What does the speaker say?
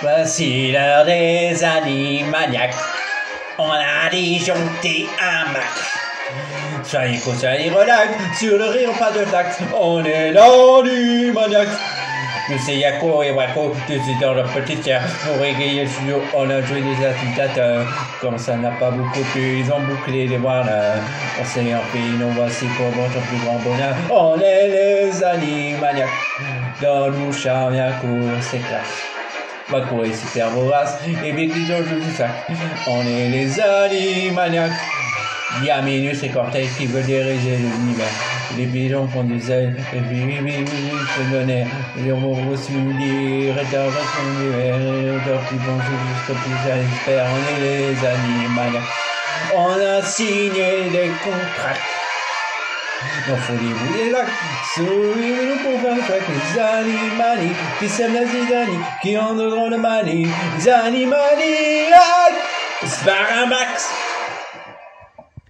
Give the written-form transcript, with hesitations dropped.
Voici l'heure des animaniacs. On a disjoncté un max. Soyez cool, soyez relax, sur le rire pas de taxe. On est l'animaniac. Nous c'est Yako et Wako, tous dans leur petite chair. Pour régayer le studio, on a joué des agitateurs. Comme ça n'a pas beaucoup plu, ils ont bouclé les voiles. On s'est enfui, nous voici pour votre plus grand bonheur. On est les animaniacs. Dans nous charme, Yako s'éclate. Wako est super vorace, et Becky joue du sac. On est les animaniacs. Il y a Minus et Cortex qui veulent diriger l'univers. Les pigeons font des ailes, et puis se donner. Les robots simuler, réservation d'hiver, et d'autres qui vont jusqu'au plus j'espère. On est les animaniacs. On a signé des contrats. Non, faut les bouler là. Souris-nous pour faire le track. Les animaniacs qui s'aiment la zidanie, qui en auront le manie. Les animaniacs, Sparamax.